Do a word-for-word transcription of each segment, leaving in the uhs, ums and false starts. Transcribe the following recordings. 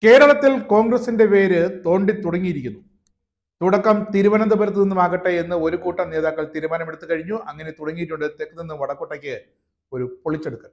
കേരളത്തിൽ കോൺഗ്രസിന്റെ വേര് തോണ്ടി തുടങ്ങിയിരിക്കുന്നു. തുടക്കം തിരുവനന്തപുരത്ത് നിന്നുമാകട്ടെ എന്ന് ഒരു കൂട്ടം നേതാക്കൾ തീരുമാനമെടുത്തു കഴിഞ്ഞു. അങ്ങനെ തുടങ്ങിയിട്ടുണ്ട് തെക്ക് നിന്ന് വടക്കോട്ടേക്ക് ഒരു പൊളിച്ചെടുക്കൽ.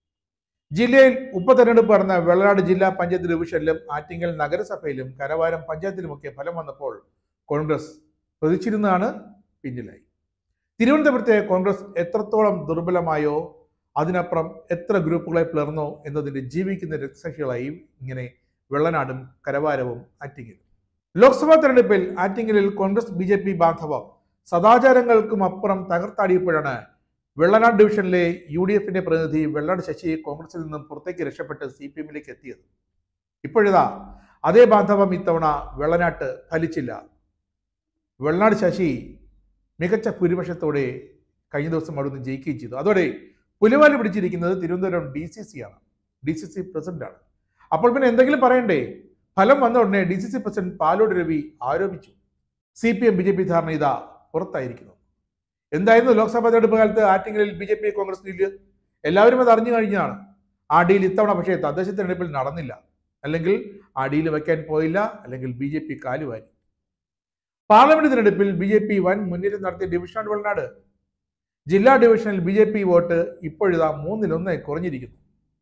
ജില്ലയിൽ ഉപതെരഞ്ഞെടുപ്പ് നടന്ന വെള്ളനാട് ജില്ലാ പഞ്ചായത്ത് ഡിവിഷനിലും ആറ്റിങ്ങൽ നഗരസഭയിലും കരവാരം പഞ്ചായത്തിലുമൊക്കെ ഫലം വന്നപ്പോൾ കോൺഗ്രസ് പ്രതിച്ചിരുന്നാണ് പിന്നിലായി. തിരുവനന്തപുരത്തെ കോൺഗ്രസ് എത്രത്തോളം ദുർബലമായോ അതിനപ്പുറം എത്ര ഗ്രൂപ്പുകളെ പിളർന്നോ എന്നതിന്റെ ജീവിക്കുന്ന രക്തസാക്ഷികളായി ഇങ്ങനെ വെള്ളനാടും കരവാരവും ആറ്റിങ്ങലും. ലോക്സഭാ തെരഞ്ഞെടുപ്പിൽ ആറ്റിങ്ങലിൽ കോൺഗ്രസ് ബി ജെ പി ബാന്ധവം സദാചാരങ്ങൾക്കും അപ്പുറം തകർത്താടിയപ്പോഴാണ് വെള്ളനാട് ഡിവിഷനിലെ യു ഡി എഫിന്റെ പ്രതിനിധി വെള്ളനാട് ശശി കോൺഗ്രസിൽ നിന്നും പുറത്തേക്ക് രക്ഷപ്പെട്ട് സി പി എമ്മിലേക്ക് എത്തിയത്. ഇപ്പോഴിതാ അതേ ബാന്ധവം ഇത്തവണ വെള്ളനാട്ട് ഫലിച്ചില്ല. വെള്ളനാട് ശശി മികച്ച ഭൂരിപക്ഷത്തോടെ കഴിഞ്ഞ ദിവസം അവിടുന്ന് ജയിക്കുകയും ചെയ്തു. അതോടെ പുലിവാല് പിടിച്ചിരിക്കുന്നത് തിരുവനന്തപുരം ഡി സി സി ആണ്, ഡി സി സി പ്രസിഡന്റാണ്. അപ്പോൾ പിന്നെ എന്തെങ്കിലും പറയണ്ടേ? ഫലം വന്ന ഉടനെ D C C president Palode Ravi ആരോപിച്ചു, C P M B J P ധാരണ ഇതാ പുറത്തായിരിക്കുന്നു. എന്തായിരുന്നു ലോക്സഭാ തെരഞ്ഞെടുപ്പ് കാലത്ത് ആറ്റിങ്ങലിൽ B J P Congress deal? എല്ലാവരും അത് അറിഞ്ഞു കഴിഞ്ഞതാണ്. ആ ഡീൽ ഇത്തവണ പക്ഷേ തദ്ദേശ തെരഞ്ഞെടുപ്പിൽ നടന്നില്ല. അല്ലെങ്കിൽ ആ ഡീൽ വയ്ക്കാൻ പോയില്ല, അല്ലെങ്കിൽ ബി ജെ പി കാലുവാരി. പാർലമെന്റ് തെരഞ്ഞെടുപ്പിൽ ബി ജെ പി വൻ മുന്നേറ്റം നടത്തിയ ഡിവിഷനാണ് വെള്ളനാട്. ജില്ലാ ഡിവിഷനിൽ ബി ജെ പി വോട്ട് ഇപ്പോഴിതാ മൂന്നിലൊന്ന് കുറഞ്ഞിരിക്കുന്നു.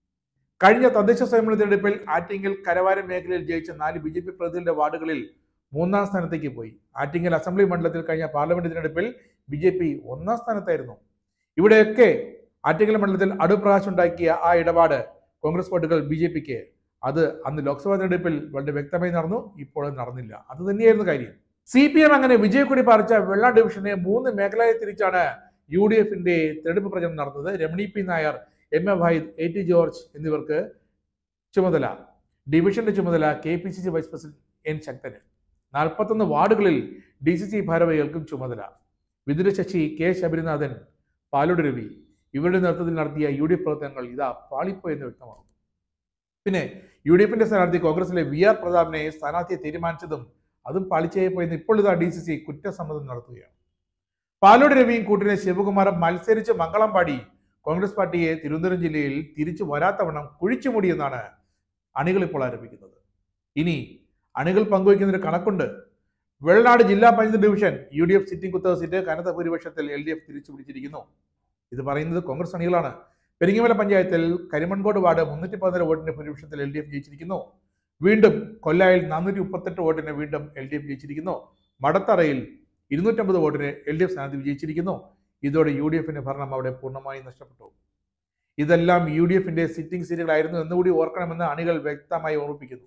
കഴിഞ്ഞ തദ്ദേശ സ്വയംഭരണ തെരഞ്ഞെടുപ്പിൽ ആറ്റിങ്ങൽ കരവാരം മേഖലയിൽ ജയിച്ച നാല് ബി ജെ പി പ്രതിനിധികളുടെ വാർഡുകളിൽ മൂന്നാം സ്ഥാനത്തേക്ക് പോയി. ആറ്റിങ്ങൽ അസംബ്ലി മണ്ഡലത്തിൽ കഴിഞ്ഞ പാർലമെന്റ് തെരഞ്ഞെടുപ്പിൽ ബി ജെ പി ഒന്നാം സ്ഥാനത്തായിരുന്നു. ഇവിടെയൊക്കെ ആറ്റിങ്ങൽ മണ്ഡലത്തിൽ അടുപ്രകാശം ഉണ്ടാക്കിയ ആ ഇടപാട് കോൺഗ്രസ് വോട്ടുകൾ ബി ജെ പിക്ക് അത് അന്ന് ലോക്സഭാ തെരഞ്ഞെടുപ്പിൽ വളരെ വ്യക്തമായി നടന്നു. ഇപ്പോൾ നടന്നില്ല. അത് തന്നെയായിരുന്നു കാര്യം. സി പി എം അങ്ങനെ വിജയക്കൊടി പാറിച്ച വെള്ളനാട് ഡിവിഷനെ മൂന്ന് മേഖലയെ തിരിച്ചാണ് യു ഡി എഫിന്റെ തെരഞ്ഞെടുപ്പ് പ്രചരണം നടന്നത്. Ramani P Nair, M A Vahid, A T George എന്നിവർക്ക് ചുമതല. ഡിവിഷന്റെ ചുമതല K P C C vice president N ശക്തന്. നാൽപ്പത്തൊന്ന് വാർഡുകളിൽ ഡി സി സി ഭാരവാഹികൾക്കും ചുമതല. വിതുര ശശി, കെ ശബരിനാഥൻ, പാലോട് രവി ഇവരുടെ നേതൃത്വത്തിൽ നടത്തിയ യു ഡി എഫ് പ്രവർത്തനങ്ങൾ ഇതാ പാളിപ്പോ എന്ന് വ്യക്തമാകും. പിന്നെ യു ഡി എഫിന്റെ സ്ഥാനാർത്ഥി കോൺഗ്രസിലെ വി ആർ പ്രതാപിനെ സ്ഥാനാർത്ഥിയെ തീരുമാനിച്ചതും അതും പാളിച്ചയായി പോയെന്ന് ഇപ്പോൾ ഇതാ ഡി സി സി കുറ്റസമ്മതം നടത്തുകയാണ്. പാലോട് രവിയും കൂട്ടിനെ ശിവകുമാറും മത്സരിച്ച് മംഗളം പാടി കോൺഗ്രസ് പാർട്ടിയെ തിരുവനന്തപുരം ജില്ലയിൽ തിരിച്ചു വരാത്തവണ്ണം കുഴിച്ചുമൂടിയെന്നാണ് അണികൾ ഇപ്പോൾ ആരോപിക്കുന്നത്. ഇനി അണികൾ പങ്കുവയ്ക്കുന്നൊരു കണക്കുണ്ട്. വെള്ളനാട് ജില്ലാ panchayat division U D F sitting കുത്തക സീറ്റ് കനത്ത ഭൂരിപക്ഷത്തിൽ എൽ ഡി എഫ് തിരിച്ചു പിടിച്ചിരിക്കുന്നു. ഇത് പറയുന്നത് കോൺഗ്രസ് അണികളാണ്. പെരിങ്ങമല പഞ്ചായത്തിൽ കരിമൺകോട് വാർഡ് മുന്നൂറ്റി പതിനാല് വോട്ടിന്റെ ഭൂരിപക്ഷത്തിൽ എൽ ഡി എഫ് ജയിച്ചിരിക്കുന്നു. വീണ്ടും കൊല്ലായിൽ നാനൂറ്റി മുപ്പത്തെട്ട് വോട്ടിന് വീണ്ടും എൽ ഡി എഫ് ജയിച്ചിരിക്കുന്നു. മടത്തറയിൽ ഇരുന്നൂറ്റമ്പത് വോട്ടിന് എൽ ഡി എഫ് സ്ഥാനാർത്ഥി വിജയിച്ചിരിക്കുന്നു. ഇതോടെ യു ഡി എഫിന്റെ ഭരണം അവിടെ പൂർണ്ണമായി നഷ്ടപ്പെട്ടു. ഇതെല്ലാം യു ഡി എഫിന്റെ സിറ്റിംഗ് സീറ്റുകളായിരുന്നു എന്നുകൂടി ഓർക്കണമെന്ന് അണികൾ വ്യക്തമായി ഓർമ്മിപ്പിക്കുന്നു.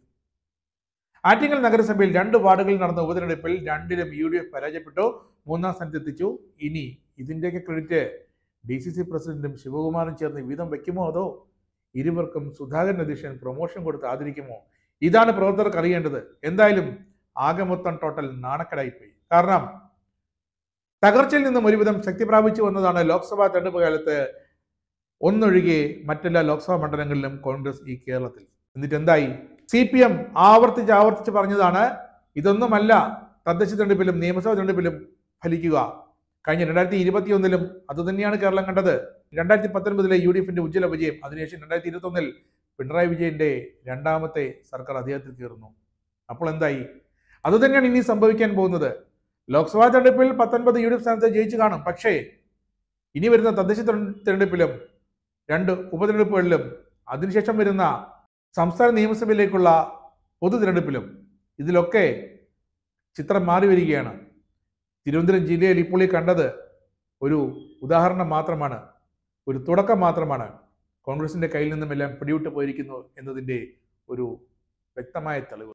ആറ്റിങ്ങൽ നഗരസഭയിൽ രണ്ട് വാർഡുകളിൽ നടന്ന ഉപതെരഞ്ഞെടുപ്പിൽ രണ്ടിലും യു ഡി എഫ് പരാജയപ്പെട്ടു, മൂന്നാം സ്ഥാനത്ത് എത്തിച്ചു. ഇനി ഇതിന്റെയൊക്കെ ക്രെഡിറ്റ് ഡി സി സി പ്രസിഡന്റും ശിവകുമാറും ചേർന്ന് വീതം വെക്കുമോ, അതോ ഇരുവർക്കും സുധാകരൻ അധ്യക്ഷൻ പ്രൊമോഷൻ കൊടുത്ത് ആദരിക്കുമോ? ഇതാണ് പ്രവർത്തകർക്ക് അറിയേണ്ടത്. എന്തായാലും ആകെ മൊത്തം ടോട്ടൽ നാണക്കേടായിപ്പോയി. കാരണം തകർച്ചയിൽ നിന്നും ഒരുവിധം ശക്തി പ്രാപിച്ചു വന്നതാണ് ലോക്സഭാ തെരഞ്ഞെടുപ്പ് കാലത്ത് ഒന്നൊഴികെ മറ്റെല്ലാ ലോക്സഭാ മണ്ഡലങ്ങളിലും കോൺഗ്രസ് ഈ കേരളത്തിൽ. എന്നിട്ട് എന്തായി? സി പി എം ആവർത്തിച്ച് ആവർത്തിച്ച് പറഞ്ഞതാണ് ഇതൊന്നുമല്ല തദ്ദേശ തെരഞ്ഞെടുപ്പിലും നിയമസഭാ തെരഞ്ഞെടുപ്പിലും ഫലിക്കുക. കഴിഞ്ഞ രണ്ടായിരത്തി ഇരുപത്തി ഒന്നിലും അതുതന്നെയാണ് കേരളം കണ്ടത്. രണ്ടായിരത്തി പത്തൊൻപതിലെ യു ഡി എഫിന്റെ ഉജ്ജ്വല വിജയം, അതിനുശേഷം രണ്ടായിരത്തി ഇരുപത്തി ഒന്നിൽ പിണറായി വിജയന്റെ രണ്ടാമത്തെ സർക്കാർ അധികാരത്തിൽ കയറുന്നു. അപ്പോൾ എന്തായി? അതുതന്നെയാണ് ഇനി സംഭവിക്കാൻ പോകുന്നത്. ലോക്സഭാ തെരഞ്ഞെടുപ്പിൽ പത്തൊൻപത് യു ഡി എഫ് സ്ഥാനത്ത് ജയിച്ചു കാണും. പക്ഷേ ഇനി വരുന്ന തദ്ദേശ തെരഞ്ഞെടുപ്പിലും രണ്ട് ഉപതെരഞ്ഞെടുപ്പുകളിലും അതിനുശേഷം വരുന്ന സംസ്ഥാന നിയമസഭയിലേക്കുള്ള പൊതു തിരഞ്ഞെടുപ്പിലും ഇതിലൊക്കെ ചിത്രം മാറി വരികയാണ്. തിരുവനന്തപുരം ജില്ലയിൽ ഇപ്പോൾ ഈ കണ്ടത് ഒരു ഉദാഹരണം മാത്രമാണ്, ഒരു തുടക്കം മാത്രമാണ്. കോൺഗ്രസിന്റെ കയ്യിൽ നിന്നും എല്ലാം പിടിവിട്ട് പോയിരിക്കുന്നു എന്നതിൻ്റെ ഒരു വ്യക്തമായ തെളിവ്.